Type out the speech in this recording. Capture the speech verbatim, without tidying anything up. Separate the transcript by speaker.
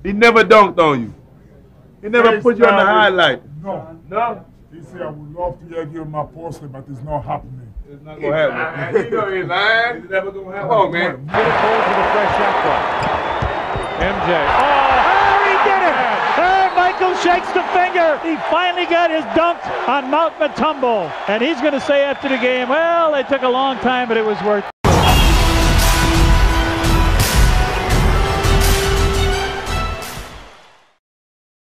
Speaker 1: He never dunked on you. He never put you on the highlight.
Speaker 2: No.
Speaker 1: No?
Speaker 2: He said, I would love to get you on my poster, but it's not happening.
Speaker 1: It's not going to happen. You know he's lying. It's never going to happen. Come on, man.
Speaker 3: Get it forward to the fresh shot clock. M J. Oh, oh, he did it! Oh, Michael shakes the finger. He finally got his dunk on Mount Mutombo. And he's going to say after the game, well, it took a long time, but it was worth it.